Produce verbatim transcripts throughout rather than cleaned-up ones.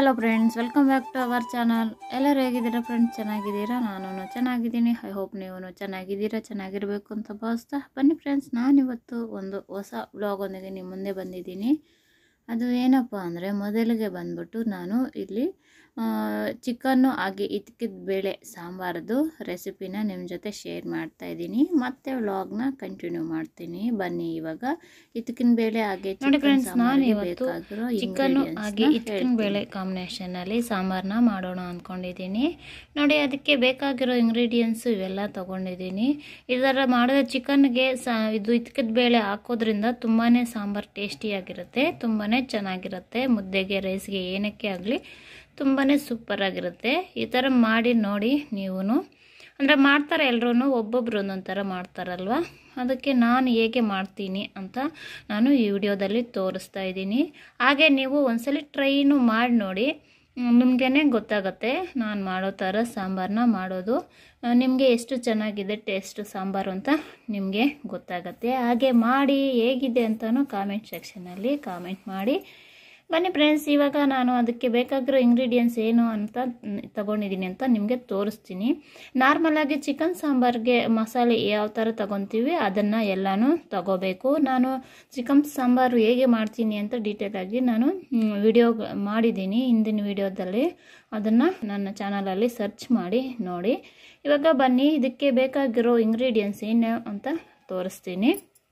Hello friends, welcome back to our channel. ಎಲ್ಲರೂ ಹೇಗಿದ್ದೀರಾ friends? ಚೆನ್ನಾಗಿದ್ದೀರಾ? ನಾನು ಚೆನ್ನಾಗಿದ್ದೀನಿ. ಐ ಹೋಪ್ ನೀವು ಚೆನ್ನಾಗಿದ್ದೀರಾ, ಚೆನ್ನಾಗಿರಬೇಕು ಅಂತ ಭಾವಿಸ್ತಾ ಬನ್ನಿ ಫ್ರೆಂಡ್ಸ್. ನಾನಿವತ್ತು ಒಂದು ಹೊಸ ವ್ಲಾಗೊಂದಿಗೆ ನಿಮ್ಮ ಮುಂದೆ ಬಂದಿದ್ದೀನಿ. ಅದು ಏನಪ್ಪ ಅಂದರೆ, ಮೊದಲಿಗೆ ಬಂದ್ಬಿಟ್ಟು ನಾನು ಇಲ್ಲಿ ಚಿಕನ್ನು ಹಾಗೆ ಇದ್ಕಿದ ಬೇಳೆ ಸಾಂಬಾರದು ರೆಸಿಪಿನ ನಿಮ್ಮ ಜೊತೆ ಶೇರ್ ಮಾಡ್ತಾ ಇದ್ದೀನಿ. ಮತ್ತೆ ವ್ಲಾಗ್ನ ಕಂಟಿನ್ಯೂ ಮಾಡ್ತೀನಿ. ಬನ್ನಿ ಇವಾಗ ಇದ್ಕಿನ ಬೇಳೆ ಹಾಗೆ ನೋಡಿ ಫ್ರೆಂಡ್ಸ್, ನಾನು ಇವತ್ತು ಚಿಕನ್ನು ಹಾಗೆ ಇದ್ಕಿನ ಬೇಳೆ ಕಾಂಬಿನೇಷನಲ್ಲಿ ಸಾಂಬಾರನ್ನ ಮಾಡೋಣ ಅಂದ್ಕೊಂಡಿದ್ದೀನಿ. ನೋಡಿ, ಅದಕ್ಕೆ ಬೇಕಾಗಿರೋ ಇಂಗ್ರೀಡಿಯೆಂಟ್ಸು ಇವೆಲ್ಲ ತೊಗೊಂಡಿದ್ದೀನಿ. ಇದರ ಮಾಡಿದ ಚಿಕನ್ಗೆ ಸಾ ಇದು ಇದ್ಕಿದ ಬೇಳೆ ಹಾಕೋದ್ರಿಂದ ತುಂಬಾ ಸಾಂಬಾರು ಟೇಸ್ಟಿಯಾಗಿರುತ್ತೆ, ತುಂಬಾ ಚೆನ್ನಾಗಿರುತ್ತೆ. ಮುದ್ದೆಗೆ, ರೈಸ್ಗೆ, ಏನಕ್ಕೆ ಆಗಲಿ ತುಂಬಾ ಸೂಪರಾಗಿರುತ್ತೆ. ಈ ಥರ ಮಾಡಿ ನೋಡಿ ನೀವು. ಅಂದರೆ ಮಾಡ್ತಾರೆ ಎಲ್ಲರೂ, ಒಬ್ಬೊಬ್ರು ಒಂದೊಂದು ಥರ ಮಾಡ್ತಾರಲ್ವ. ಅದಕ್ಕೆ ನಾನು ಹೇಗೆ ಮಾಡ್ತೀನಿ ಅಂತ ನಾನು ಈ ವಿಡಿಯೋದಲ್ಲಿ ತೋರಿಸ್ತಾ ಇದ್ದೀನಿ. ಹಾಗೆ ನೀವು ಒಂದ್ಸಲಿ ಟ್ರೈನು ಮಾಡಿ ನೋಡಿ, ನಿಮಗೇ ಗೊತ್ತಾಗುತ್ತೆ ನಾನು ಮಾಡೋ ಥರ ಸಾಂಬಾರನ್ನ ಮಾಡೋದು ನಿಮಗೆ ಎಷ್ಟು ಚೆನ್ನಾಗಿದೆ ಟೇಸ್ಟ್ ಸಾಂಬಾರು ಅಂತ ನಿಮಗೆ ಗೊತ್ತಾಗುತ್ತೆ. ಹಾಗೆ ಮಾಡಿ ಹೇಗಿದೆ ಅಂತಲೂ ಕಾಮೆಂಟ್ ಸೆಕ್ಷನಲ್ಲಿ ಕಾಮೆಂಟ್ ಮಾಡಿ. ಬನ್ನಿ ಫ್ರೆಂಡ್ಸ್, ಇವಾಗ ನಾನು ಅದಕ್ಕೆ ಬೇಕಾಗಿರೋ ಇಂಗ್ರೀಡಿಯೆಂಟ್ಸ್ ಏನು ಅಂತ ತಗೊಂಡಿದ್ದೀನಿ ಅಂತ ನಿಮಗೆ ತೋರಿಸ್ತೀನಿ. ನಾರ್ಮಲಾಗಿ ಚಿಕನ್ ಸಾಂಬಾರಿಗೆ ಮಸಾಲೆ ಯಾವ ಥರ ತಗೊತೀವಿ ಅದನ್ನು ಎಲ್ಲನೂ ತಗೋಬೇಕು. ನಾನು ಚಿಕನ್ ಸಾಂಬಾರು ಹೇಗೆ ಮಾಡ್ತೀನಿ ಅಂತ ಡೀಟೇಲಾಗಿ ನಾನು ವಿಡಿಯೋ ಮಾಡಿದ್ದೀನಿ ಹಿಂದಿನ ವಿಡಿಯೋದಲ್ಲಿ. ಅದನ್ನು ನನ್ನ ಚಾನಲಲ್ಲಿ ಸರ್ಚ್ ಮಾಡಿ ನೋಡಿ. ಇವಾಗ ಬನ್ನಿ ಇದಕ್ಕೆ ಬೇಕಾಗಿರೋ ಇಂಗ್ರೀಡಿಯೆಂಟ್ಸ್ ಏನು ಅಂತ ತೋರಿಸ್ತೀನಿ.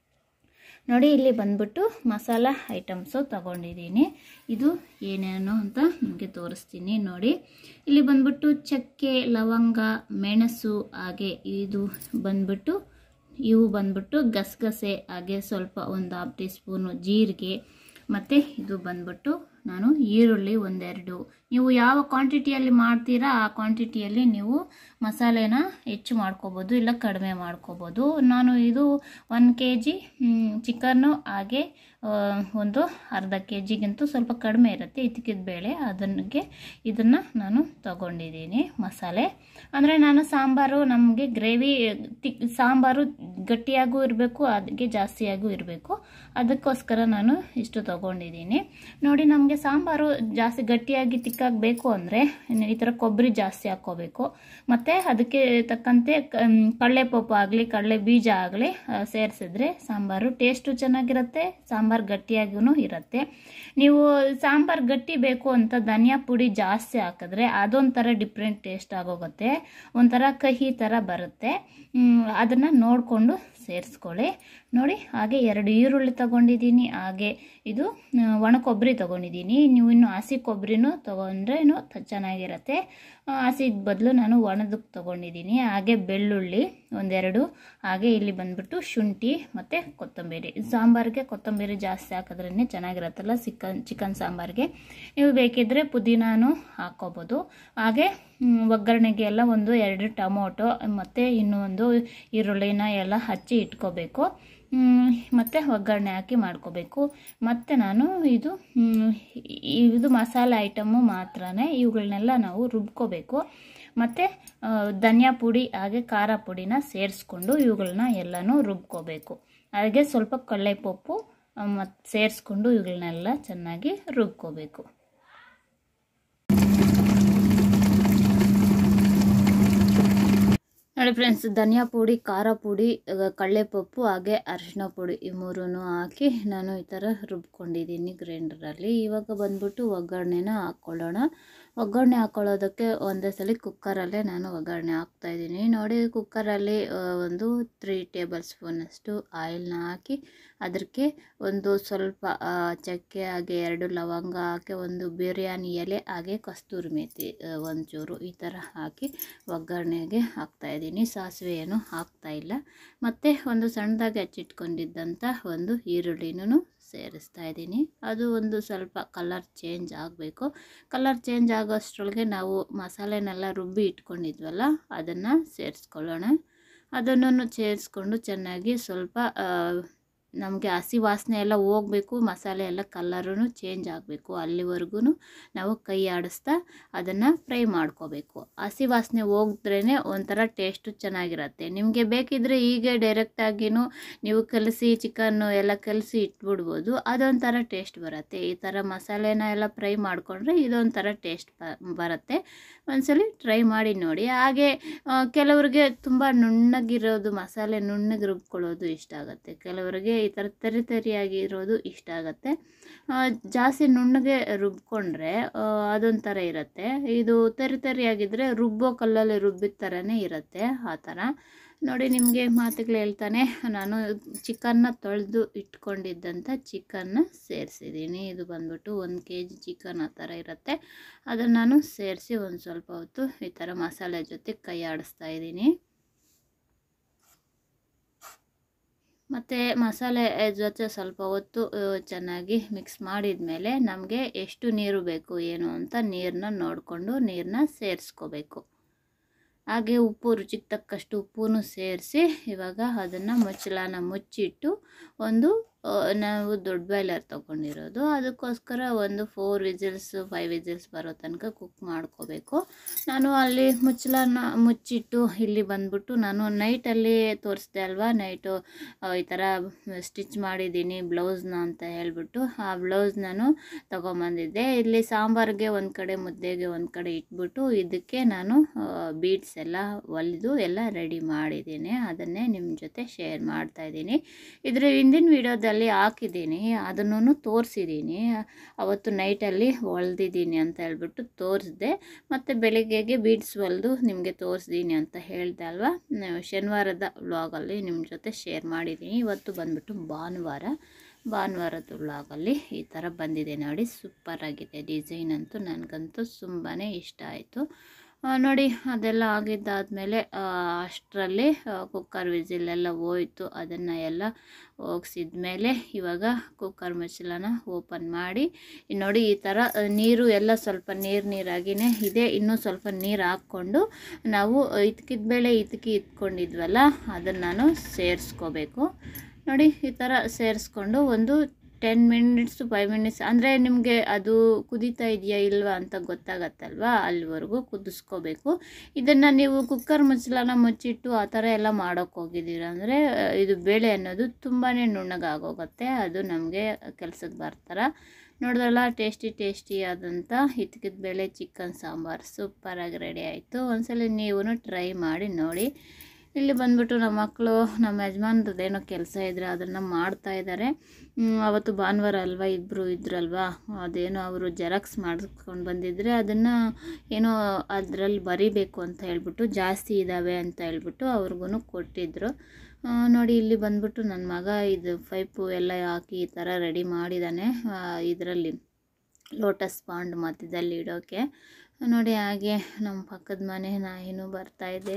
ನೋಡಿ, ಇಲ್ಲಿ ಬಂದ್ಬಿಟ್ಟು ಮಸಾಲ ಐಟಮ್ಸು ತಗೊಂಡಿದ್ದೀನಿ. ಇದು ಏನೇನು ಅಂತ ನಿಮಗೆ ತೋರಿಸ್ತೀನಿ ನೋಡಿ. ಇಲ್ಲಿ ಬಂದ್ಬಿಟ್ಟು ಚಕ್ಕೆ, ಲವಂಗ, ಮೆಣಸು, ಹಾಗೆ ಇದು ಬಂದ್ಬಿಟ್ಟು ಇವು ಬಂದ್ಬಿಟ್ಟು ಗಸಗಸೆ, ಹಾಗೆ ಸ್ವಲ್ಪ ಒಂದು ಹಾಫ್ ಟೀ ಸ್ಪೂನು ಜೀರಿಗೆ, ಮತ್ತು ಇದು ಬಂದ್ಬಿಟ್ಟು ನಾನು ಈರುಳ್ಳಿ ಒಂದೆರಡು. ನೀವು ಯಾವ ಕ್ವಾಂಟಿಟಿಯಲ್ಲಿ ಮಾಡ್ತೀರಾ ಆ ಕ್ವಾಂಟಿಟಿಯಲ್ಲಿ ನೀವು ಮಸಾಲೆನ ಹೆಚ್ಚು ಮಾಡ್ಕೋಬೋದು, ಇಲ್ಲ ಕಡಿಮೆ ಮಾಡ್ಕೋಬೋದು. ನಾನು ಇದು ಒನ್ ಕೆ ಜಿ ಚಿಕನ್ನು ಹಾಗೆ ಒಂದು ಅರ್ಧ ಕೆ ಜಿಗಿಂತೂ ಸ್ವಲ್ಪ ಕಡಿಮೆ ಇರುತ್ತೆ ಇದ್ಕಿದ ಬೇಳೆ, ಅದಕ್ಕೆ ಇದನ್ನು ನಾನು ತಗೊಂಡಿದ್ದೀನಿ ಮಸಾಲೆ. ಅಂದರೆ ನಾನು ಸಾಂಬಾರು ನಮಗೆ ಗ್ರೇವಿ ತಿಕ್ ಸಾಂಬಾರು ಗಟ್ಟಿಯಾಗೂ ಇರಬೇಕು, ಅದಕ್ಕೆ ಜಾಸ್ತಿಯಾಗೂ ಇರಬೇಕು, ಅದಕ್ಕೋಸ್ಕರ ನಾನು ಇಷ್ಟು ತಗೊಂಡಿದ್ದೀನಿ. ನೋಡಿ, ನಮಗೆ ಸಾಂಬಾರು ಜಾಸ್ತಿ ಗಟ್ಟಿಯಾಗಿ ತಿಕ್ಕಾಗಬೇಕು ಅಂದರೆ ಈ ಥರ ಕೊಬ್ಬರಿ ಜಾಸ್ತಿ ಹಾಕ್ಕೋಬೇಕು. ಮತ್ತು ಅದಕ್ಕೆ ತಕ್ಕಂತೆ ಕಡಲೆ ಪಪ್ಪು ಆಗಲಿ ಕಡಲೆ ಬೀಜ ಆಗಲಿ ಸೇರಿಸಿದ್ರೆ ಸಾಂಬಾರು ಟೇಸ್ಟು ಚೆನ್ನಾಗಿರುತ್ತೆ, ಸಾಂಬಾರು ಗಟ್ಟಿಯಾಗೂ ಇರುತ್ತೆ. ನೀವು ಸಾಂಬಾರು ಗಟ್ಟಿ ಬೇಕು ಅಂತ ಧನಿಯಾ ಪುಡಿ ಜಾಸ್ತಿ ಹಾಕಿದ್ರೆ ಅದೊಂಥರ ಡಿಫ್ರೆಂಟ್ ಟೇಸ್ಟ್ ಆಗೋಗುತ್ತೆ, ಒಂಥರ ಕಹಿ ಥರ ಬರುತ್ತೆ. ಅದನ್ನು ನೋಡಿಕೊಂಡು ಸೇರಿಸ್ಕೊಳ್ಳಿ. ನೋಡಿ, ಹಾಗೆ ಎರಡು ಈರುಳ್ಳಿ ತಗೊಂಡಿದ್ದೀನಿ, ಹಾಗೆ ಇದು ಒಣ ಕೊಬ್ಬರಿ ತಗೊಂಡಿದ್ದೀನಿ. ನೀವು ಇನ್ನು ಹಸಿ ಕೊಬ್ಬರಿನೂ ತೊಗೊಂಡ್ರೆ ಚೆನ್ನಾಗಿರುತ್ತೆ. ಹಸಿದ ಬದಲು ನಾನು ಒಣದಕ್ಕೆ ತೊಗೊಂಡಿದ್ದೀನಿ. ಹಾಗೆ ಬೆಳ್ಳುಳ್ಳಿ ಒಂದೆರಡು, ಹಾಗೆ ಇಲ್ಲಿ ಬಂದ್ಬಿಟ್ಟು ಶುಂಠಿ ಮತ್ತು ಕೊತ್ತಂಬರಿ. ಸಾಂಬಾರಿಗೆ ಕೊತ್ತಂಬರಿ ಜಾಸ್ತಿ ಹಾಕಿದ್ರೇ ಚೆನ್ನಾಗಿರುತ್ತಲ್ಲ ಚಿಕನ್ ಚಿಕನ್ ಸಾಂಬಾರಿಗೆ. ನೀವು ಬೇಕಿದ್ದರೆ ಪುದೀನಾನು ಹಾಕ್ಕೋಬೋದು. ಹಾಗೆ ಒಗ್ಗರಣೆಗೆ ಎಲ್ಲ ಒಂದು ಎರಡು ಟೊಮೊಟೊ ಮತ್ತು ಇನ್ನೂ ಒಂದು ಈರುಳ್ಳಿನ ಎಲ್ಲ ಹಚ್ಚಿ ಇಟ್ಕೋಬೇಕು, ಮತ್ತು ಒಗ್ಗರಣೆ ಹಾಕಿ ಮಾಡ್ಕೋಬೇಕು. ಮತ್ತು ನಾನು ಇದು ಇದು ಮಸಾಲೆ ಐಟಮು ಮಾತ್ರನೇ, ಇವುಗಳನ್ನೆಲ್ಲ ನಾವು ರುಬ್ಕೋಬೇಕು. ಮತ್ತು ಧನಿಯಾ ಪುಡಿ ಹಾಗೆ ಖಾರ ಪುಡಿನ ಸೇರಿಸ್ಕೊಂಡು ಇವುಗಳನ್ನ ಎಲ್ಲನೂ ರುಬ್ಕೋಬೇಕು. ಹಾಗೆ ಸ್ವಲ್ಪ ಕಡಲೆ ಪಪ್ಪು ಮತ್ತು ಸೇರಿಸ್ಕೊಂಡು ಇವುಗಳನ್ನೆಲ್ಲ ಚೆನ್ನಾಗಿ ರುಬ್ಕೋಬೇಕು. ನೋಡಿ ಫ್ರೆಂಡ್ಸ್, ಧನಿಯಾ ಪುಡಿ, ಖಾರ ಪುಡಿ, ಕಡಲೆಪಪ್ಪು ಹಾಗೆ ಅರಿಶಿನ ಪುಡಿ ಈ ಮೂರೂ ಹಾಕಿ ನಾನು ಈ ಥರ ರುಬ್ಕೊಂಡಿದ್ದೀನಿ ಗ್ರೈಂಡರಲ್ಲಿ. ಇವಾಗ ಬಂದ್ಬಿಟ್ಟು ಒಗ್ಗರಣೆನ ಹಾಕ್ಕೊಳ್ಳೋಣ. ಒಗ್ಗರಣೆ ಹಾಕ್ಕೊಳ್ಳೋದಕ್ಕೆ ಒಂದೇ ಸಲ ಕುಕ್ಕರಲ್ಲೇ ನಾನು ಒಗ್ಗರಣೆ ಹಾಕ್ತಾಯಿದ್ದೀನಿ. ನೋಡಿ, ಕುಕ್ಕರಲ್ಲಿ ಒಂದು ತ್ರೀ ಟೇಬಲ್ ಸ್ಪೂನಷ್ಟು ಆಯಿಲ್ನ ಹಾಕಿ ಅದಕ್ಕೆ ಒಂದು ಸ್ವಲ್ಪ ಚಕ್ಕೆ ಹಾಗೆ ಎರಡು ಲವಂಗ ಹಾಕಿ ಒಂದು ಬಿರಿಯಾನಿ ಎಲೆ ಹಾಗೆ ಕಸ್ತೂರಿ ಮೇಥಿ ಒಂಚೂರು ಈ ಥರ ಹಾಕಿ ಒಗ್ಗರಣೆಗೆ ಹಾಕ್ತಾಯಿದ್ದೀನಿ. ಸಾಸಿವೆ ಏನು ಹಾಕ್ತಾಯಿಲ್ಲ. ಮತ್ತು ಒಂದು ಸಣ್ಣದಾಗಿ ಹಚ್ಚಿಟ್ಕೊಂಡಿದ್ದಂಥ ಒಂದು ಈರುಳ್ಳಿನೂ ಸೇರಿಸ್ತಾ ಇದ್ದೀನಿ. ಅದು ಒಂದು ಸ್ವಲ್ಪ ಕಲರ್ ಚೇಂಜ್ ಆಗಬೇಕು. ಕಲರ್ ಚೇಂಜ್ ಆಗೋಷ್ಟರೊಳಗೆ ನಾವು ಮಸಾಲೆನೆಲ್ಲ ರುಬ್ಬಿ ಇಟ್ಕೊಂಡಿದ್ವಲ್ಲ ಅದನ್ನು ಸೇರಿಸ್ಕೊಳ್ಳೋಣ. ಅದನ್ನು ಸೇರಿಸ್ಕೊಂಡು ಚೆನ್ನಾಗಿ ಸ್ವಲ್ಪ ನಮಗೆ ಹಸಿ ವಾಸನೆ ಎಲ್ಲ ಹೋಗಬೇಕು, ಮಸಾಲೆ ಎಲ್ಲ ಕಲರೂ ಚೇಂಜ್ ಆಗಬೇಕು. ಅಲ್ಲಿವರೆಗೂ ನಾವು ಕೈ ಆಡಿಸ್ತಾ ಅದನ್ನು ಫ್ರೈ ಮಾಡ್ಕೋಬೇಕು. ಹಸಿ ವಾಸನೆ ಹೋಗಿದ್ರೇ ಒಂಥರ ಟೇಸ್ಟು ಚೆನ್ನಾಗಿರುತ್ತೆ. ನಿಮಗೆ ಬೇಕಿದ್ದರೆ ಹೀಗೆ ಡೈರೆಕ್ಟಾಗಿಯೂ ನೀವು ಕಲಸಿ ಚಿಕನ್ನು ಎಲ್ಲ ಕಲಸಿ ಇಟ್ಬಿಡ್ಬೋದು, ಅದೊಂಥರ ಟೇಸ್ಟ್ ಬರುತ್ತೆ. ಈ ಥರ ಮಸಾಲೆನ ಎಲ್ಲ ಫ್ರೈ ಮಾಡಿಕೊಂಡ್ರೆ ಇದೊಂಥರ ಟೇಸ್ಟ್ ಬರುತ್ತೆ. ಒಂದ್ಸಲಿ ಟ್ರೈ ಮಾಡಿ ನೋಡಿ. ಹಾಗೆ ಕೆಲವರಿಗೆ ತುಂಬ ನುಣ್ಣಗಿರೋದು, ಮಸಾಲೆ ನುಣ್ಣಗೆ ರುಬ್ಕೊಳ್ಳೋದು ಇಷ್ಟ ಆಗುತ್ತೆ. ಕೆಲವರಿಗೆ ಈ ಥರ ತರಿ ತರಿಯಾಗಿರೋದು ಇಷ್ಟ ಆಗುತ್ತೆ. ಜಾಸ್ತಿ ನುಣ್ಣಗೆ ರುಬ್ಕೊಂಡ್ರೆ ಅದೊಂಥರ ಇರುತ್ತೆ. ಇದು ತರಿ ತರಿಯಾಗಿದ್ದರೆ ರುಬ್ಬೋ ಕಲ್ಲಲ್ಲಿ ರುಬ್ಬಿದ ಥರನೇ ಇರುತ್ತೆ. ಆ ಥರ ನೋಡಿ, ನಿಮಗೆ ಮಾತುಗಳು ಹೇಳ್ತಾನೆ ನಾನು ಚಿಕನ್ನ ತೊಳೆದು ಇಟ್ಕೊಂಡಿದ್ದಂಥ ಚಿಕನ್ನ ಸೇರಿಸಿದ್ದೀನಿ. ಇದು ಬಂದ್ಬಿಟ್ಟು ಒಂದು ಕೆ ಜಿ ಚಿಕನ್ ಆ ಥರ ಇರುತ್ತೆ. ಅದನ್ನು ನಾನು ಸೇರಿಸಿ ಒಂದು ಸ್ವಲ್ಪ ಹೊತ್ತು ಈ ಥರ ಮಸಾಲೆ ಜೊತೆ ಕೈ ಆಡಿಸ್ತಾ ಇದ್ದೀನಿ. ಮತ್ತು ಮಸಾಲೆ ಜೊತೆ ಸ್ವಲ್ಪ ಹೊತ್ತು ಚೆನ್ನಾಗಿ ಮಿಕ್ಸ್ ಮಾಡಿದ ಮೇಲೆ ನಮಗೆ ಎಷ್ಟು ನೀರು ಬೇಕು ಏನು ಅಂತ ನೀರನ್ನ ನೋಡಿಕೊಂಡು ನೀರನ್ನ ಸೇರಿಸ್ಕೋಬೇಕು. ಹಾಗೆ ಉಪ್ಪು ರುಚಿಗೆ ತಕ್ಕಷ್ಟು ಉಪ್ಪು ಸೇರಿಸಿ ಇವಾಗ ಅದನ್ನು ಮುಚ್ಚಳನ ಮುಚ್ಚಿಟ್ಟು ಒಂದು ನಾವು ದೊಡ್ಡ ಬಾಯ್ಲರ್ ತೊಗೊಂಡಿರೋದು, ಅದಕ್ಕೋಸ್ಕರ ಒಂದು ಫೋರ್ ವಿಸಿಲ್ಸ್ ಫೈವ್ ವಿಸಿಲ್ಸ್ ಬರೋ ತನಕ ಕುಕ್ ಮಾಡ್ಕೋಬೇಕು. ನಾನು ಅಲ್ಲಿ ಮುಚ್ಚಳನ ಮುಚ್ಚಿಟ್ಟು ಇಲ್ಲಿ ಬಂದ್ಬಿಟ್ಟು ನಾನು ನೈಟಲ್ಲಿ ತೋರಿಸ್ದೆ ಅಲ್ವಾ, ನೈಟು ಈ ಥರ ಸ್ಟಿಚ್ ಮಾಡಿದ್ದೀನಿ ಬ್ಲೌಸ್ನ ಅಂತ ಹೇಳ್ಬಿಟ್ಟು ಆ ಬ್ಲೌಸ್ ನಾನು ತೊಗೊಂಬಂದಿದ್ದೆ. ಇಲ್ಲಿ ಸಾಂಬಾರಿಗೆ ಒಂದು ಕಡೆ, ಮುದ್ದೆಗೆ ಒಂದು ಕಡೆ ಇಟ್ಬಿಟ್ಟು ಇದಕ್ಕೆ ನಾನು ಬೀಡ್ಸ್ ಎಲ್ಲ ಹೊಲಿದು ಎಲ್ಲ ರೆಡಿ ಮಾಡಿದ್ದೀನಿ. ಅದನ್ನೇ ನಿಮ್ಮ ಜೊತೆ ಶೇರ್ ಮಾಡ್ತಾಯಿದ್ದೀನಿ. ಇದರ ಹಿಂದಿನ ವಿಡಿಯೋದಲ್ಲಿ ಹಾಕಿದ್ದೀನಿ, ಅದನ್ನು ತೋರಿಸಿದ್ದೀನಿ. ಅವತ್ತು ನೈಟಲ್ಲಿ ಹೊಲ್ದಿದ್ದೀನಿ ಅಂತ ಹೇಳ್ಬಿಟ್ಟು ತೋರಿಸ್ದೆ, ಮತ್ತು ಬೆಳಿಗ್ಗೆಗೆ ಬೀಡ್ಸ್ ಹೊಲಿದು ನಿಮಗೆ ತೋರಿಸ್ತೀನಿ ಅಂತ ಹೇಳ್ದೆ ಅಲ್ವಾ. ಶನಿವಾರದ ವ್ಲಾಗಲ್ಲಿ ನಿಮ್ಮ ಜೊತೆ ಶೇರ್ ಮಾಡಿದ್ದೀನಿ. ಇವತ್ತು ಬಂದ್ಬಿಟ್ಟು ಭಾನುವಾರ, ಭಾನುವಾರದ ವ್ಲಾಗಲ್ಲಿ ಈ ಥರ ಬಂದಿದೆ ನೋಡಿ. ಸೂಪರಾಗಿದೆ ಡಿಸೈನ್ ಅಂತೂ, ನನಗಂತೂ ತುಂಬಾ ಇಷ್ಟ ಆಯಿತು ನೋಡಿ. ಅದೆಲ್ಲ ಆಗಿದ್ದಾದಮೇಲೆ ಅಷ್ಟರಲ್ಲಿ ಕುಕ್ಕರ್ ವಿಸಿಲೆಲ್ಲ ಹೋಯಿತು. ಅದನ್ನು ಎಲ್ಲ ಹೋಗಿಸಿದ ಮೇಲೆ ಇವಾಗ ಕುಕ್ಕರ್ ಮುಚ್ಚಳನ ಓಪನ್ ಮಾಡಿ ನೋಡಿ, ಈ ಥರ ನೀರು ಎಲ್ಲ ಸ್ವಲ್ಪ ನೀರು ನೀರಾಗಿಯೇ ಇದೆ. ಇನ್ನೂ ಸ್ವಲ್ಪ ನೀರು ಹಾಕ್ಕೊಂಡು ನಾವು ಇದ್ಕಿದ ಬೇಳೆ ಇದ್ಕಿ ಇಟ್ಕೊಂಡಿದ್ವಲ್ಲ ಅದನ್ನು ನಾನು ಸೇರಿಸ್ಕೋಬೇಕು ನೋಡಿ. ಈ ಥರ ಸೇರಿಸ್ಕೊಂಡು ಒಂದು ಟೆನ್ ಮಿನಿಟ್ಸು ಫೈವ್ ಮಿನಿಟ್ಸ್ ಅಂದರೆ ನಿಮಗೆ ಅದು ಕುದೀತಾ ಇದೆಯಾ ಇಲ್ವಾ ಅಂತ ಗೊತ್ತಾಗತ್ತಲ್ವ, ಅಲ್ಲಿವರೆಗೂ ಕುದಿಸ್ಕೋಬೇಕು. ಇದನ್ನು ನೀವು ಕುಕ್ಕರ್ ಮುಚ್ಚಳನ ಮುಚ್ಚಿಟ್ಟು ಆ ಥರ ಎಲ್ಲ ಮಾಡೋಕ್ಕೆ ಹೋಗಿದ್ದೀರ ಅಂದರೆ ಇದು ಬೇಳೆ ಅನ್ನೋದು ತುಂಬಾ ನುಣ್ಣಗಾಗೋಗುತ್ತೆ, ಅದು ನಮಗೆ ಕೆಲಸಕ್ಕೆ ಬರ್ತಾರ. ನೋಡಿದ್ರಲ್ಲ, ಟೇಸ್ಟಿ ಟೇಸ್ಟಿ ಆದಂಥ ಹಿತ್ಕಿದ ಬೇಳೆ ಚಿಕನ್ ಸಾಂಬಾರು ಸೂಪರಾಗಿ ರೆಡಿ ಆಯಿತು. ಒಂದ್ಸಲ ನೀವು ಟ್ರೈ ಮಾಡಿ ನೋಡಿ. ಇಲ್ಲಿ ಬಂದ್ಬಿಟ್ಟು ನಮ್ಮ ಮಕ್ಕಳು ನಮ್ಮ ಯಜಮಾನ್ರದ್ದೇನೋ ಕೆಲಸ ಇದ್ದರೆ ಅದನ್ನು ಮಾಡ್ತಾಯಿದ್ದಾರೆ. ಅವತ್ತು ಭಾನುವಾರ ಅಲ್ವಾ, ಇಬ್ಬರು ಇದ್ರಲ್ವಾ, ಅದೇನೋ ಅವರು ಜೆರಾಕ್ಸ್ ಮಾಡಿಸ್ಕೊಂಡು ಬಂದಿದ್ದರೆ ಅದನ್ನು ಏನೋ ಅದರಲ್ಲಿ ಬರೀಬೇಕು ಅಂತ ಹೇಳ್ಬಿಟ್ಟು, ಜಾಸ್ತಿ ಇದ್ದಾವೆ ಅಂತ ಹೇಳ್ಬಿಟ್ಟು ಅವ್ರಿಗೂ ಕೊಟ್ಟಿದ್ದರು ನೋಡಿ. ಇಲ್ಲಿ ಬಂದ್ಬಿಟ್ಟು ನನ್ನ ಮಗ ಇದು ಪೈಪು ಎಲ್ಲ ಹಾಕಿ ಈ ಥರ ರೆಡಿ ಮಾಡಿದ್ದಾನೆ, ಇದರಲ್ಲಿ ಲೋಟಸ್ ಪಾಂಡ್ ಮಧ್ಯದಲ್ಲಿ ಇಡೋಕ್ಕೆ ನೋಡಿ. ಹಾಗೆ ನಮ್ಮ ಪಕ್ಕದ ಮನೆ ನಾಯಿನೂ ಬರ್ತಾಯಿದೆ,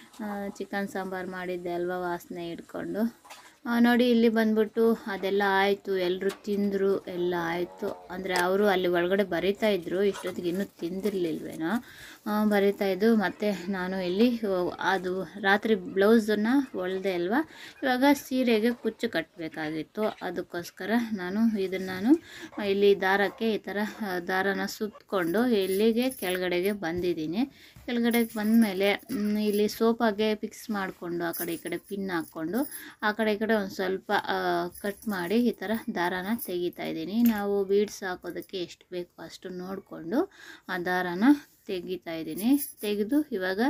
ಚಿಕನ್ ಸಾಂಬಾರು ಮಾಡಿದ್ದೆ ಅಲ್ವಾ ವಾಸನೆ ಹಿಡ್ಕೊಂಡು ನೋಡಿ. ಇಲ್ಲಿ ಬಂದ್ಬಿಟ್ಟು ಅದೆಲ್ಲ ಆಯಿತು, ಎಲ್ಲರೂ ತಿಂದರು, ಎಲ್ಲ ಆಯಿತು. ಅಂದರೆ ಅವರು ಅಲ್ಲಿ ಒಳಗಡೆ ಬರೀತಾಯಿದ್ರು, ಇಷ್ಟೊತ್ತಿಗೆ ಇನ್ನೂ ತಿಂದಿರಲಿಲ್ವೇನೋ, ಬರೀತಾಯಿದ್ದು. ಮತ್ತು ನಾನು ಇಲ್ಲಿ ಅದು ರಾತ್ರಿ ಬ್ಲೌಸನ್ನು ಹೊಲಿದೆ ಅಲ್ವಾ, ಇವಾಗ ಸೀರೆಗೆ ಕುಚ್ಚು ಕಟ್ಟಬೇಕಾಗಿತ್ತು. ಅದಕ್ಕೋಸ್ಕರ ನಾನು ಇದನ್ನು ನಾನು ಇಲ್ಲಿ ದಾರಕ್ಕೆ ಈ ಥರ ದಾರನ ಸುತ್ತಕೊಂಡು ಇಲ್ಲಿಗೆ ಕೆಳಗಡೆಗೆ ಬಂದಿದ್ದೀನಿ. ಕೆಳಗಡೆಗೆ ಬಂದಮೇಲೆ ಇಲ್ಲಿ ಸೋಫಾಗೆ ಫಿಕ್ಸ್ ಮಾಡಿಕೊಂಡು ಆ ಕಡೆ ಈ ಕಡೆ ಪಿನ್ ಹಾಕ್ಕೊಂಡು ಆ ಕಡೆ ಈ ಕಡೆ ಒಂದು ಸ್ವಲ್ಪ ಕಟ್ ಮಾಡಿ ಈ ಥರ ದಾರಾನ ತೆಗಿತಾ ಇದ್ದೀನಿ. ನಾವು ಬೀಡ್ಸ್ ಹಾಕೋದಕ್ಕೆ ಎಷ್ಟು ಬೇಕೋ ಅಷ್ಟು ನೋಡಿಕೊಂಡು ಆ ದಾರಾನ ತೆಗಿತಾ ಇದ್ದೀನಿ. ತೆಗೆದು ಇವಾಗ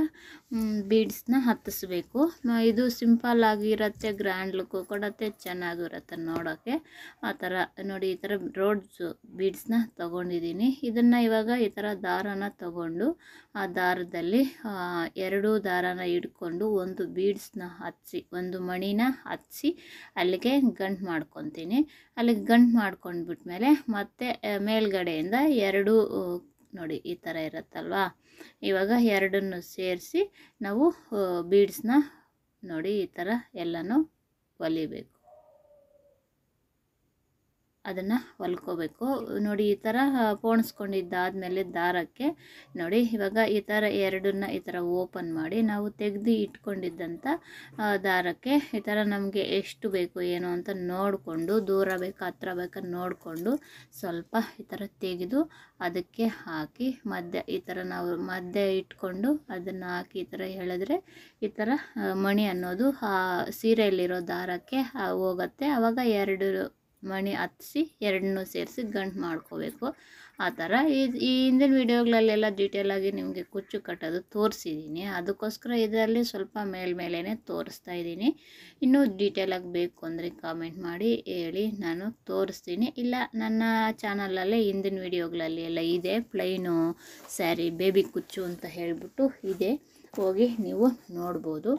ಬೀಡ್ಸ್ನ ಹತ್ತಿಸ್ಬೇಕು. ಇದು ಸಿಂಪಲ್ ಆಗಿರುತ್ತೆ, ಗ್ರ್ಯಾಂಡ್ ಲುಕ್ಕು ಕೊಡುತ್ತೆ, ಚೆನ್ನಾಗಿರುತ್ತೆ ನೋಡೋಕ್ಕೆ. ಆ ಥರ ನೋಡಿ, ಈ ಥರ ರೋಡ್ಸ್ ಬೀಡ್ಸ್ನ ತೊಗೊಂಡಿದ್ದೀನಿ. ಇದನ್ನು ಇವಾಗ ಈ ಥರ ದಾರಾನ ತಗೊಂಡು ಆ ದಾರದಲ್ಲಿ ಎರಡು ದಾರಾನ ಹಿಡ್ಕೊಂಡು ಒಂದು ಬೀಡ್ಸ್ನ ಹತ್ತಿಸಿ, ಒಂದು ಮಣಿನ ಹತ್ತಿಸಿ ಅಲ್ಲಿಗೆ ಗಂಟು ಮಾಡ್ಕೊತೀನಿ. ಅಲ್ಲಿಗೆ ಗಂಟು ಮಾಡ್ಕೊಂಡ್ಬಿಟ್ಮೇಲೆ ಮತ್ತೆ ಮೇಲ್ಗಡೆಯಿಂದ ಎರಡು ನೋಡಿ ಈ ಥರ ಇರುತ್ತಲ್ವಾ, ಇವಾಗ ಎರಡನ್ನು ಸೇರಿಸಿ ನಾವು ಬೀಡ್ಸ್ನ ನೋಡಿ ಈ ಥರ ಎಲ್ಲನೂ ಹೊಲಿಬೇಕು. ಅದನ್ನು ಹೊಲ್ಕೋಬೇಕು ನೋಡಿ. ಈ ಥರ ಪೋಣಿಸ್ಕೊಂಡಿದ್ದಾದಮೇಲೆ ದಾರಕ್ಕೆ ನೋಡಿ ಇವಾಗ ಈ ಥರ ಎರಡನ್ನ ಈ ಥರ ಓಪನ್ ಮಾಡಿ ನಾವು ತೆಗೆದು ಇಟ್ಕೊಂಡಿದ್ದಂಥ ದಾರಕ್ಕೆ ಈ ಥರ ನಮಗೆ ಎಷ್ಟು ಬೇಕು ಏನು ಅಂತ ನೋಡಿಕೊಂಡು, ದೂರ ಬೇಕಾ ಹತ್ರ ಬೇಕಾ ನೋಡಿಕೊಂಡು ಸ್ವಲ್ಪ ಈ ಥರ ತೆಗೆದು ಅದಕ್ಕೆ ಹಾಕಿ ಮಧ್ಯ ಈ ಥರ ನಾವು ಮಧ್ಯ ಇಟ್ಕೊಂಡು ಅದನ್ನು ಹಾಕಿ ಈ ಥರ ಎಳೆದ್ರೆ ಈ ಥರ ಮಣಿ ಅನ್ನೋದು ಆ ಸೀರೆಯಲ್ಲಿರೋ ದಾರಕ್ಕೆ ಹೋಗುತ್ತೆ. ಆವಾಗ ಎರಡು ಮಣಿ ಹತ್ತಿಸಿ ಎರಡನ್ನೂ ಸೇರಿಸಿ ಗಂಟು ಮಾಡ್ಕೋಬೇಕು. ಆ ಥರ ಈ ಈ ಹಿಂದಿನ ವೀಡಿಯೋಗಳಲ್ಲೆಲ್ಲ ಡೀಟೇಲಾಗಿ ನಿಮಗೆ ಕುಚ್ಚು ಕಟ್ಟೋದು ತೋರಿಸಿದ್ದೀನಿ, ಅದಕ್ಕೋಸ್ಕರ ಇದರಲ್ಲಿ ಸ್ವಲ್ಪ ಮೇಲ್ಮೇಲೆ ತೋರಿಸ್ತಾ ಇದ್ದೀನಿ. ಇನ್ನೂ ಡೀಟೇಲಾಗಿ ಬೇಕು ಅಂದರೆ ಕಾಮೆಂಟ್ ಮಾಡಿ ಹೇಳಿ, ನಾನು ತೋರಿಸ್ತೀನಿ. ಇಲ್ಲ ನನ್ನ ಚಾನಲಲ್ಲೇ ಹಿಂದಿನ ವೀಡಿಯೋಗಳಲ್ಲಿ ಎಲ್ಲ ಇದೆ, ಪ್ಲೈನು ಸ್ಯಾರಿ ಬೇಬಿ ಕುಚ್ಚು ಅಂತ ಹೇಳಿಬಿಟ್ಟು ಇದೆ, ಹೋಗಿ ನೀವು ನೋಡ್ಬೋದು.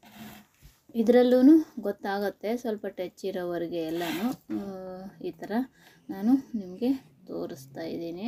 ಇದರಲ್ಲೂ ಗೊತ್ತಾಗುತ್ತೆ ಸ್ವಲ್ಪ ಟಚ್ ಇರೋವರೆಗೆ ಎಲ್ಲನೂ ಈ ಥರ ನಾನು ನಿಮಗೆ ತೋರಿಸ್ತಾ ಇದ್ದೀನಿ.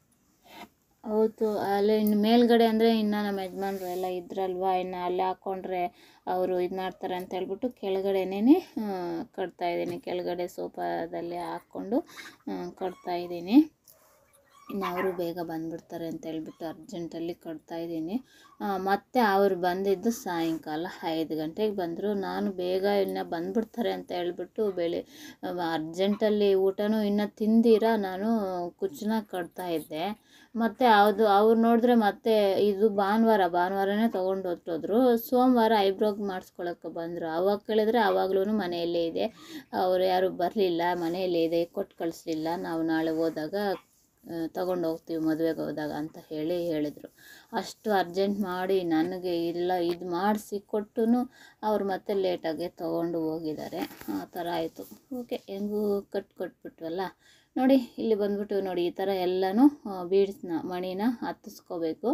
ಅವತ್ತು ಅಲ್ಲಿ ಇನ್ನು ಮೇಲ್ಗಡೆ ಅಂದರೆ ಇನ್ನು ನಮ್ಮ ಯಜಮಾನ್ರು ಎಲ್ಲ ಇದ್ರಲ್ವ, ಇನ್ನು ಅಲ್ಲಿ ಹಾಕ್ಕೊಂಡ್ರೆ ಅವರು ಇದು ಮಾಡ್ತಾರೆ ಅಂತ ಹೇಳ್ಬಿಟ್ಟು ಕೆಳಗಡೆನೇ ಕಟ್ತಾಯಿದ್ದೀನಿ, ಕೆಳಗಡೆ ಸೋಫಾದಲ್ಲಿ ಹಾಕ್ಕೊಂಡು ಕಟ್ತಾಯಿದ್ದೀನಿ. ಇನ್ನು ಅವರು ಬೇಗ ಬಂದುಬಿಡ್ತಾರೆ ಅಂತ ಹೇಳ್ಬಿಟ್ಟು ಅರ್ಜೆಂಟಲ್ಲಿ ಕಟ್ತಾಯಿದ್ದೀನಿ. ಮತ್ತು ಅವರು ಬಂದಿದ್ದು ಸಾಯಂಕಾಲ ಐದು ಗಂಟೆಗೆ ಬಂದರು. ನಾನು ಬೇಗ ಇನ್ನು ಬಂದುಬಿಡ್ತಾರೆ ಅಂತ ಹೇಳ್ಬಿಟ್ಟು ಬೆಳೆ ಅರ್ಜೆಂಟಲ್ಲಿ ಊಟನೂ ಇನ್ನೂ ತಿಂದಿರ ನಾನು ಕುಚ್ಚನ್ನ ಕಟ್ತಾಯಿದ್ದೆ. ಮತ್ತು ಅದು ಅವ್ರು ನೋಡಿದ್ರೆ ಮತ್ತೆ ಇದು ಭಾನುವಾರ ಭಾನುವಾರನೇ ತೊಗೊಂಡು ಹೊತ್ತೋದ್ರು. ಸೋಮವಾರ ಐಬ್ರೋಗೆ ಮಾಡಿಸ್ಕೊಳಕ್ಕೆ ಬಂದರು. ಅವಾಗ ಕೇಳಿದ್ರೆ ಆವಾಗ್ಲೂ ಮನೆಯಲ್ಲೇ ಇದೆ, ಅವರು ಯಾರು ಬರಲಿಲ್ಲ, ಮನೆಯಲ್ಲೇ ಇದೆ, ಕೊಟ್ಟು ಕಳಿಸ್ಲಿಲ್ಲ, ನಾವು ನಾಳೆ ಹೋದಾಗ ತಗೊಂಡು ಹೋಗ್ತೀವಿ ಮದುವೆಗೆ ಹೋದಾಗ ಅಂತ ಹೇಳಿ ಹೇಳಿದರು. ಅಷ್ಟು ಅರ್ಜೆಂಟ್ ಮಾಡಿ ನನಗೆ ಇಲ್ಲ ಇದು ಮಾಡಿಸಿ ಕೊಟ್ಟು ಅವ್ರು ಮತ್ತೆ ಲೇಟಾಗೆ ತೊಗೊಂಡು ಹೋಗಿದ್ದಾರೆ. ಆ ಥರ ಆಯಿತು. ಓಕೆ, ಹೆಂಗೂ ಕಟ್ ಕೊಟ್ಬಿಟ್ವಲ್ಲ. ನೋಡಿ ಇಲ್ಲಿ ಬಂದ್ಬಿಟ್ಟು ನೋಡಿ ಈ ಥರ ಎಲ್ಲನೂ ಬೀಡ್ಸ್ನ ಮಣಿನ ಹತ್ತಿಸ್ಕೋಬೇಕು.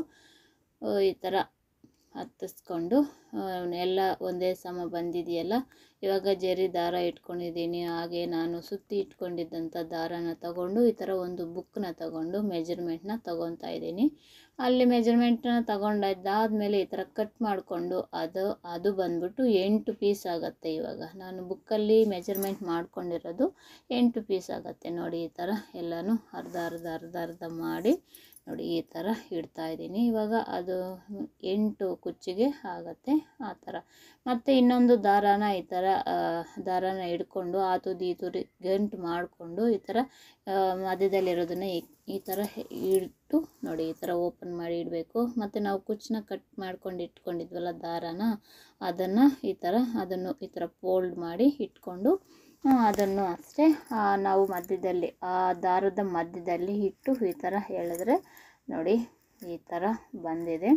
ಈ ಥರ ಹತ್ತಿಸ್ಕೊಂಡು ಎಲ್ಲ ಒಂದೇ ಸಮ ಬಂದಿದೆಯಲ್ಲ. ಇವಾಗ ಜರಿ ದಾರ ಇಟ್ಕೊಂಡಿದ್ದೀನಿ, ಹಾಗೆ ನಾನು ಸುತ್ತಿ ಇಟ್ಕೊಂಡಿದ್ದಂಥ ದಾರನ ತಗೊಂಡು ಈ ಥರ ಒಂದು ಬುಕ್ಕನ್ನ ತಗೊಂಡು ಮೆಜರ್ಮೆಂಟ್ನ ತೊಗೊತಾ ಇದ್ದೀನಿ. ಅಲ್ಲಿ ಮೆಜರ್ಮೆಂಟ್ನ ತಗೊಂಡಾದ್ಮೇಲೆ ಈ ಥರ ಕಟ್ ಮಾಡಿಕೊಂಡು ಅದು ಅದು ಬಂದ್ಬಿಟ್ಟು ಎಂಟು ಪೀಸ್ ಆಗುತ್ತೆ. ಇವಾಗ ನಾನು ಬುಕ್ಕಲ್ಲಿ ಮೆಜರ್ಮೆಂಟ್ ಮಾಡ್ಕೊಂಡಿರೋದು ಎಂಟು ಪೀಸ್ ಆಗುತ್ತೆ. ನೋಡಿ ಈ ಥರ ಎಲ್ಲನೂ ಅರ್ಧ ಅರ್ಧ ಅರ್ಧ ಅರ್ಧ ಮಾಡಿ ನೋಡಿ ಈ ಥರ ಇಡ್ತಾಯಿದ್ದೀನಿ. ಇವಾಗ ಅದು ಎಂಟು ಕುಚ್ಚಿಗೆ ಆಗುತ್ತೆ ಆ ಥರ. ಮತ್ತು ಇನ್ನೊಂದು ದಾರಾನ ಈ ಥರ ದಾರಾನ ಹಿಡ್ಕೊಂಡು ಆ ತುದಿ ಈ ತುದಿ ಗಂಟು ಮಾಡಿಕೊಂಡು ಈ ಥರ ಮಧ್ಯದಲ್ಲಿರೋದನ್ನು ಈ ಥರ ಇಟ್ಟು ನೋಡಿ ಈ ಥರ ಓಪನ್ ಮಾಡಿ ಇಡಬೇಕು. ಮತ್ತು ನಾವು ಕುಚ್ಚನ್ನ ಕಟ್ ಮಾಡ್ಕೊಂಡು ಇಟ್ಕೊಂಡಿದ್ವಲ್ಲ ದಾರಾನ, ಅದನ್ನು ಈ ಥರ ಅದನ್ನು ಈ ಥರ ಫೋಲ್ಡ್ ಮಾಡಿ ಇಟ್ಕೊಂಡು ಅದನ್ನು ಅಷ್ಟೇ ನಾವು ಮಧ್ಯದಲ್ಲಿ ಆ ದಾರದ ಮಧ್ಯದಲ್ಲಿ ಇಟ್ಟು ಈ ಥರ ಹೇಳಿದ್ರೆ ನೋಡಿ ಈ ಥರ ಬಂದಿದೆ,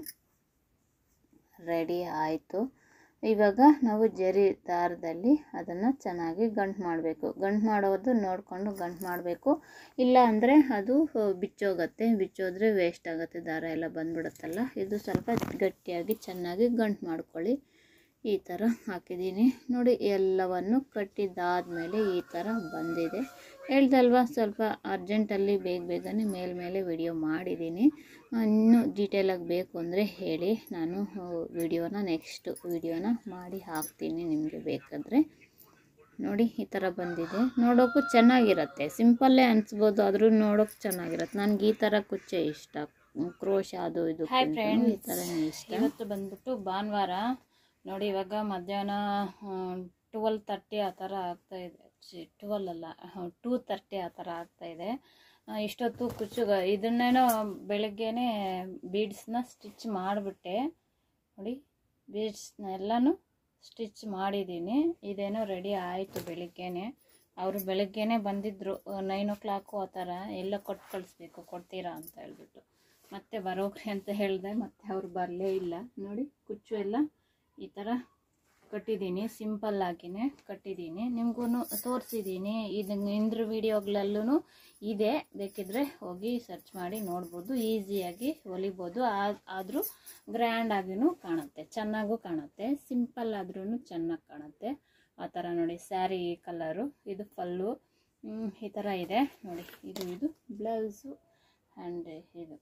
ರೆಡಿ ಆಯಿತು. ಇವಾಗ ನಾವು ಜರಿ ದಾರದಲ್ಲಿ ಅದನ್ನು ಚೆನ್ನಾಗಿ ಗಂಟು ಮಾಡಬೇಕು. ಗಂಟು ಮಾಡೋದು ನೋಡಿಕೊಂಡು ಗಂಟು ಮಾಡಬೇಕು, ಇಲ್ಲ ಅಂದರೆ ಅದು ಬಿಚ್ಚೋಗುತ್ತೆ. ಬಿಚ್ಚೋದ್ರೆ ವೇಸ್ಟ್ ಆಗುತ್ತೆ, ದಾರ ಎಲ್ಲ ಬಂದ್ಬಿಡುತ್ತಲ್ಲ. ಇದು ಸ್ವಲ್ಪ ಗಟ್ಟಿಯಾಗಿ ಚೆನ್ನಾಗಿ ಗಂಟು ಮಾಡ್ಕೊಳ್ಳಿ. ಈ ಥರ ಹಾಕಿದ್ದೀನಿ ನೋಡಿ. ಎಲ್ಲವನ್ನು ಕಟ್ಟಿದ್ದಾದಮೇಲೆ ಈ ಥರ ಬಂದಿದೆ. ಹೇಳ್ದಲ್ವ ಸ್ವಲ್ಪ ಅರ್ಜೆಂಟಲ್ಲಿ ಬೇಗ ಬೇಗನೆ ಮೇಲ್ಮೇಲೆ ವಿಡಿಯೋ ಮಾಡಿದ್ದೀನಿ. ಇನ್ನೂ ಡೀಟೇಲಾಗಿ ಬೇಕು ಅಂದರೆ ಹೇಳಿ, ನಾನು ವಿಡಿಯೋನ ನೆಕ್ಸ್ಟ್ ವಿಡಿಯೋನ ಮಾಡಿ ಹಾಕ್ತೀನಿ ನಿಮಗೆ ಬೇಕಾದರೆ. ನೋಡಿ ಈ ಥರ ಬಂದಿದೆ. ನೋಡೋಕ್ಕೂ ಚೆನ್ನಾಗಿರುತ್ತೆ, ಸಿಂಪಲ್ಲೇ ಅನಿಸ್ಬೋದು, ಆದರೂ ನೋಡೋಕ್ಕೆ ಚೆನ್ನಾಗಿರುತ್ತೆ. ನನಗೆ ಈ ಥರ ಕುಚ್ಚೆ ಇಷ್ಟ, ಕ್ರೋಶ ಅದು ಇದು ಈ ಥರನೇ ಇಷ್ಟ. ಇವತ್ತು ಬಂದ್ಬಿಟ್ಟು ಭಾನುವಾರ ನೋಡಿ. ಇವಾಗ ಮಧ್ಯಾಹ್ನ ಟ್ವೆಲ್ ತರ್ಟಿ ಆ ಥರ ಆಗ್ತಾಯಿದೆ. ಟ್ವೆಲ್ ಅಲ್ಲ ಟೂ ತರ್ಟಿ ಆ ಥರ ಆಗ್ತಾಯಿದೆ. ಇಷ್ಟೊತ್ತು ಕುಚ್ಚು ಇದನ್ನೇನೋ ಬೆಳಗ್ಗೆನೇ ಬೀಡ್ಸ್ನ ಸ್ಟಿಚ್ ಮಾಡಿಬಿಟ್ಟೆ ನೋಡಿ. ಬೀಡ್ಸ್ನ ಎಲ್ಲನೂ ಸ್ಟಿಚ್ ಮಾಡಿದ್ದೀನಿ. ಇದೇನೋ ರೆಡಿ ಆಯಿತು ಬೆಳಿಗ್ಗೆನೆ. ಅವರು ಬೆಳಗ್ಗೆನೆ ಬಂದಿದ್ದರು, ನೈನ್ ಓ ಕ್ಲಾಕು ಆ ಥರ. ಎಲ್ಲ ಕೊಟ್ಟು ಕಳಿಸ್ಬೇಕು, ಕೊಡ್ತೀರಾ ಅಂತ ಹೇಳ್ಬಿಟ್ಟು ಮತ್ತೆ ಬರೋಕ್ರಿ ಅಂತ ಹೇಳಿದೆ. ಮತ್ತೆ ಅವ್ರು ಬರಲೇ ಇಲ್ಲ. ನೋಡಿ ಕುಚ್ಚು ಎಲ್ಲ ಈ ಥರ ಕಟ್ಟಿದ್ದೀನಿ, ಸಿಂಪಲ್ಲಾಗಿಯೇ ಕಟ್ಟಿದ್ದೀನಿ. ನಿಮಗೂ ತೋರಿಸಿದ್ದೀನಿ, ಇದು ಇಂದ್ರ ವೀಡಿಯೋಗಳಲ್ಲೂ ಇದೆ, ಬೇಕಿದ್ರೆ ಹೋಗಿ ಸರ್ಚ್ ಮಾಡಿ ನೋಡ್ಬೋದು. ಈಸಿಯಾಗಿ ಹೊಲಿಬೋದು, ಆದರೂ ಗ್ರ್ಯಾಂಡಾಗಿಯೂ ಕಾಣುತ್ತೆ, ಚೆನ್ನಾಗೂ ಕಾಣುತ್ತೆ. ಸಿಂಪಲ್ ಆದ್ರೂ ಚೆನ್ನಾಗಿ ಕಾಣುತ್ತೆ. ಆ ಥರ ನೋಡಿ. ಸ್ಯಾರಿ ಕಲರು ಇದು ಫಲ್ಲು ಈ ಥರ ಇದೆ ನೋಡಿ. ಇದು ಇದು ಬ್ಲೌಸು ಆ್ಯಂಡ್ ಇದು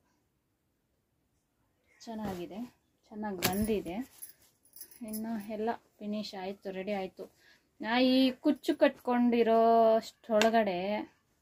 ಚೆನ್ನಾಗಿದೆ, ಚೆನ್ನಾಗಿ ಬಂದಿದೆ. ಇನ್ನು ಎಲ್ಲ ಫಿನಿಶ್ ಆಯಿತು, ರೆಡಿ ಆಯಿತು. ನಾ ಈ ಕುಚ್ಚು ಕಟ್ಕೊಂಡಿರೋ ಅಷ್ಟೊಳಗಡೆ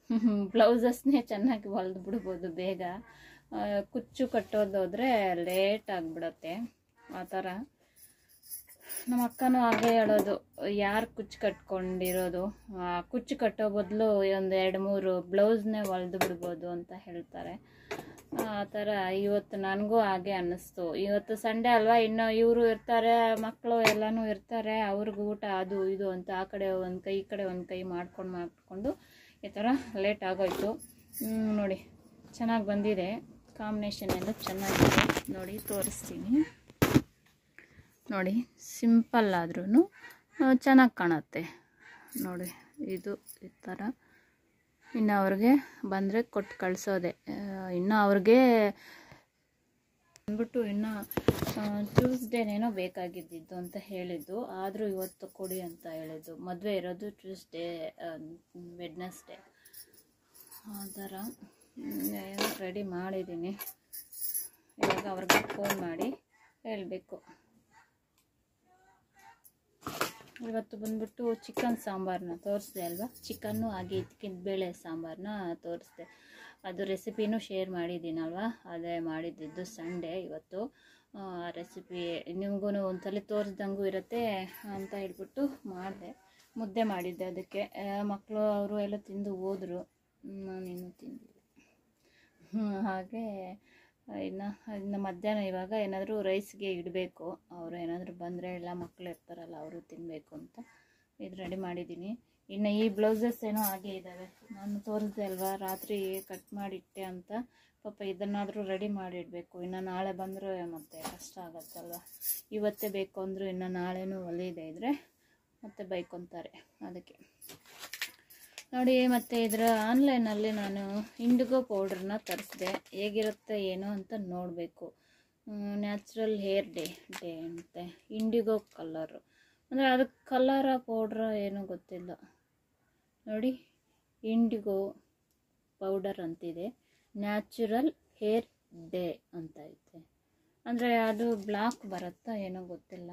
ಬ್ಲೌಸಸ್ನೇ ಚೆನ್ನಾಗಿ ಹೊಲ್ದು ಬಿಡ್ಬೋದು ಬೇಗ. ಕುಚ್ಚು ಕಟ್ಟೋದೋದ್ರೆ ಲೇಟ್ ಆಗಿಬಿಡತ್ತೆ. ಆ ಥರ ನಮ್ಮ ಅಕ್ಕನೂ ಹಾಗೆ ಹೇಳೋದು, ಯಾರು ಕುಚ್ಚು ಕಟ್ಕೊಂಡಿರೋದು, ಕುಚ್ಚು ಕಟ್ಟೋ ಬದಲು ಒಂದು ಎರಡು ಮೂರು ಬ್ಲೌಸ್ನೇ ಹೊಲ್ದು ಬಿಡ್ಬೋದು ಅಂತ ಹೇಳ್ತಾರೆ. ಆ ಥರ ಇವತ್ತು ನನಗೂ ಹಾಗೆ ಅನ್ನಿಸ್ತು. ಇವತ್ತು ಸಂಡೇ ಅಲ್ವಾ, ಇನ್ನು ಇವರು ಇರ್ತಾರೆ, ಮಕ್ಕಳು ಎಲ್ಲನೂ ಇರ್ತಾರೆ, ಅವ್ರಿಗೆ ಊಟ ಅದು ಇದು ಅಂತ ಆ ಕಡೆ ಒಂದು ಕೈ ಈ ಕಡೆ ಒಂದು ಕೈ ಮಾಡ್ಕೊಂಡು ಮಾಡಿಕೊಂಡು ಈ ಥರ ಲೇಟ್ ಆಗೋಯ್ತು. ನೋಡಿ ಚೆನ್ನಾಗಿ ಬಂದಿದೆ, ಕಾಂಬಿನೇಷನ್ ಎಲ್ಲ ಚೆನ್ನಾಗಿದೆ. ನೋಡಿ ತೋರಿಸ್ತೀನಿ. ನೋಡಿ ಸಿಂಪಲ್ ಆದ್ರೂ ಚೆನ್ನಾಗಿ ಕಾಣುತ್ತೆ. ನೋಡಿ ಇದು ಈ ಥರ. ಇನ್ನು ಅವ್ರಿಗೆ ಬಂದರೆ ಕೊಟ್ಟು ಕಳಿಸೋದೆ. ಇನ್ನು ಅವ್ರಿಗೆ ಅಂದ್ಬಿಟ್ಟು ಇನ್ನು ಟ್ಯೂಸ್ಡೇನೇನೋ ಬೇಕಾಗಿದ್ದಿದ್ದು ಅಂತ ಹೇಳಿದ್ದು, ಆದರೂ ಇವತ್ತು ಕೊಡಿ ಅಂತ ಹೇಳಿದ್ದು. ಮದುವೆ ಇರೋದು ಟ್ಯೂಸ್ಡೇ ವೆಡ್ನೆಸ್ಡೇ. ಆ ಥರ ರೆಡಿ ಮಾಡಿದ್ದೀನಿ. ಇವಾಗ ಅವ್ರಿಗೆ ಫೋನ್ ಮಾಡಿ ಹೇಳಬೇಕು. ಇವತ್ತು ಬಂದ್ಬಿಟ್ಟು ಚಿಕನ್ ಸಾಂಬಾರನ್ನ ತೋರಿಸ್ದೆ ಅಲ್ವಾ, ಚಿಕನ್ನು ಹಾಗೆ ಇದಕ್ಕಿಂತ ಬೇಳೆ ಸಾಂಬಾರನ್ನ ತೋರಿಸ್ದೆ. ಅದು ರೆಸಿಪಿನೂ ಶೇರ್ ಮಾಡಿದ್ದೀನಲ್ವಾ, ಅದೇ ಮಾಡಿದ್ದು ಸಂಡೇ ಇವತ್ತು. ಆ ರೆಸಿಪಿ ನಿಮಗೂ ಒಂದ್ಸಲ ತೋರಿಸ್ದಂಗೂ ಇರುತ್ತೆ ಅಂತ ಹೇಳ್ಬಿಟ್ಟು ಮಾಡಿದೆ. ಮುದ್ದೆ ಮಾಡಿದ್ದೆ, ಅದಕ್ಕೆ ಮಕ್ಕಳು ಅವರು ಎಲ್ಲ ತಿಂದು ಹೋದರು, ನಾನಿನ್ನೂ ತಿಂದಿಲ್ಲ. ಹಾಗೆ ಇನ್ನು ಇನ್ನು ಮಧ್ಯಾಹ್ನ ಇವಾಗ ಏನಾದರೂ ರೈಸ್ಗೆ ಇಡಬೇಕು. ಅವರು ಏನಾದರೂ ಬಂದರೆ ಎಲ್ಲ ಮಕ್ಕಳು ಇರ್ತಾರಲ್ಲ, ಅವರು ತಿನ್ನಬೇಕು ಅಂತ ಇದು ರೆಡಿ ಮಾಡಿದ್ದೀನಿ. ಇನ್ನು ಈ ಬ್ಲೌಸಸ್ ಏನೋ ಹಾಗೆ ಇದ್ದಾವೆ, ನಾನು ತೋರಿಸ್ದೆ ಅಲ್ವಾ ರಾತ್ರಿ ಕಟ್ ಮಾಡಿಟ್ಟೆ ಅಂತ. ಪಾಪ ಇದನ್ನಾದರೂ ರೆಡಿ ಮಾಡಿಡಬೇಕು. ಇನ್ನು ನಾಳೆ ಬಂದರೆ ಮತ್ತೆ ಕಷ್ಟ ಆಗುತ್ತಲ್ವ. ಇವತ್ತೇ ಬೇಕು ಅಂದರೂ ಇನ್ನು ನಾಳೆನೂ ಹೊಲಿಯದೇ ಇದ್ದರೆ ಮತ್ತೆ ಬೈಕೊತಾರೆ. ಅದಕ್ಕೆ ನೋಡಿ, ಮತ್ತು ಇದರ ಆನ್ಲೈನಲ್ಲಿ ನಾನು ಇಂಡಿಗೋ ಪೌಡ್ರನ್ನ ತರಿಸಿದೆ. ಹೇಗಿರುತ್ತೆ ಏನೋ ಅಂತ ನೋಡಬೇಕು. ನ್ಯಾಚುರಲ್ ಹೇರ್ ಡೇ ಡೇ ಅಂತೆ, ಇಂಡಿಗೋ ಕಲರು ಅಂದರೆ ಅದಕ್ಕೆ ಕಲರ ಪೌಡ್ರ ಏನೋ ಗೊತ್ತಿಲ್ಲ. ನೋಡಿ ಇಂಡಿಗೋ ಪೌಡರ್ ಅಂತಿದೆ, ನ್ಯಾಚುರಲ್ ಹೇರ್ ಡೇ ಅಂತ ಐತೆ. ಅಂದರೆ ಅದು ಬ್ಲಾಕ್ ಬರುತ್ತಾ ಏನೋ ಗೊತ್ತಿಲ್ಲ,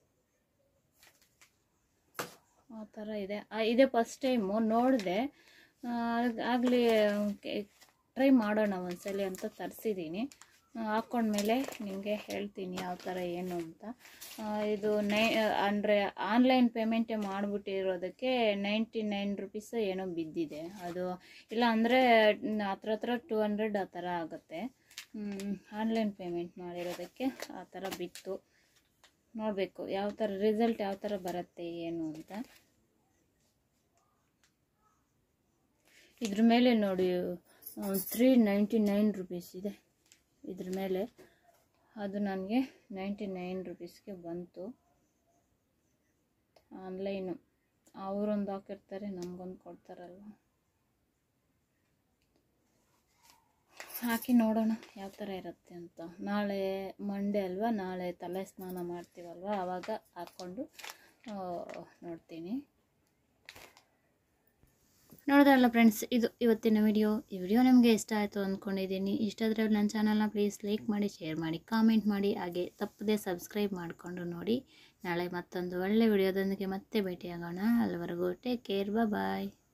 ಆ ಥರ ಇದೆ. ಇದೇ ಫಸ್ಟ್ ಟೈಮು ನೋಡಿದೆ, ಆಗಲಿ ಟ್ರೈ ಮಾಡೋಣ ಒಂದ್ಸಲಿ ಅಂತ ತರಿಸಿದ್ದೀನಿ. ಹಾಕ್ಕೊಂಡ್ಮೇಲೆ ನಿಮಗೆ ಹೇಳ್ತೀನಿ ಯಾವ ಥರ ಏನು ಅಂತ. ಇದು ನೈ ಅಂದರೆ ಆನ್ಲೈನ್ ಪೇಮೆಂಟೇ ಮಾಡಿಬಿಟ್ಟಿರೋದಕ್ಕೆ ನೈಂಟಿ ನೈನ್ ರುಪೀಸ್ ಏನೋ ಬಿದ್ದಿದೆ. ಅದು ಇಲ್ಲ ಅಂದರೆ ಹತ್ರ ಹತ್ರ ಟೂ ಹಂಡ್ರೆಡ್ ಆ ಥರ ಆಗುತ್ತೆ. ಆನ್ಲೈನ್ ಪೇಮೆಂಟ್ ಮಾಡಿರೋದಕ್ಕೆ ಆ ಥರ ಬಿತ್ತು. ನೋಡಬೇಕು ಯಾವ ಥರ ರಿಸಲ್ಟ್ ಯಾವ ಥರ ಬರುತ್ತೆ ಏನು ಅಂತ. ಇದ್ರ ಮೇಲೆ ನೋಡಿ ತ್ರೀ ನೈಂಟಿ ನೈನ್ ರುಪೀಸ್ ಇದೆ ಇದ್ರ ಮೇಲೆ. ಅದು ನನಗೆ ನೈಂಟಿ ನೈನ್ ರುಪೀಸ್ಗೆ ಬಂತು. ಆನ್ಲೈನು ಅವರೊಂದು ಹಾಕಿರ್ತಾರೆ, ನಮಗೊಂದು ಕೊಡ್ತಾರಲ್ವ. ಹಾಕಿ ನೋಡೋಣ ಯಾವ ಥರ ಇರುತ್ತೆ ಅಂತ. ನಾಳೆ ಮಂಡೇ ಅಲ್ವಾ, ನಾಳೆ ತಲೆ ಸ್ನಾನ ಮಾಡ್ತೀವಲ್ವ, ಆವಾಗ ಹಾಕ್ಕೊಂಡು ನೋಡ್ತೀನಿ. ನೋಡಿದ್ರಲ್ಲ ಫ್ರೆಂಡ್ಸ್, ಇದು ಇವತ್ತಿನ ವಿಡಿಯೋ. ಈ ವಿಡಿಯೋ ನಿಮಗೆ ಇಷ್ಟ ಆಯಿತು ಅಂದ್ಕೊಂಡಿದ್ದೀನಿ. ಇಷ್ಟ ಆದರೆ ನನ್ನ ಚಾನಲ್ನ ಪ್ಲೀಸ್ ಲೈಕ್ ಮಾಡಿ, ಶೇರ್ ಮಾಡಿ, ಕಾಮೆಂಟ್ ಮಾಡಿ, ಹಾಗೆ ತಪ್ಪದೆ ಸಬ್ಸ್ಕ್ರೈಬ್ ಮಾಡಿಕೊಂಡು ನೋಡಿ. ನಾಳೆ ಮತ್ತೊಂದು ಒಳ್ಳೆ ವಿಡಿಯೋದೊಂದಿಗೆ ಮತ್ತೆ ಭೇಟಿಯಾಗೋಣ. ಅಲ್ಲಿವರೆಗೂ ಟೇಕ್ ಕೇರ್, ಬಾಯ್.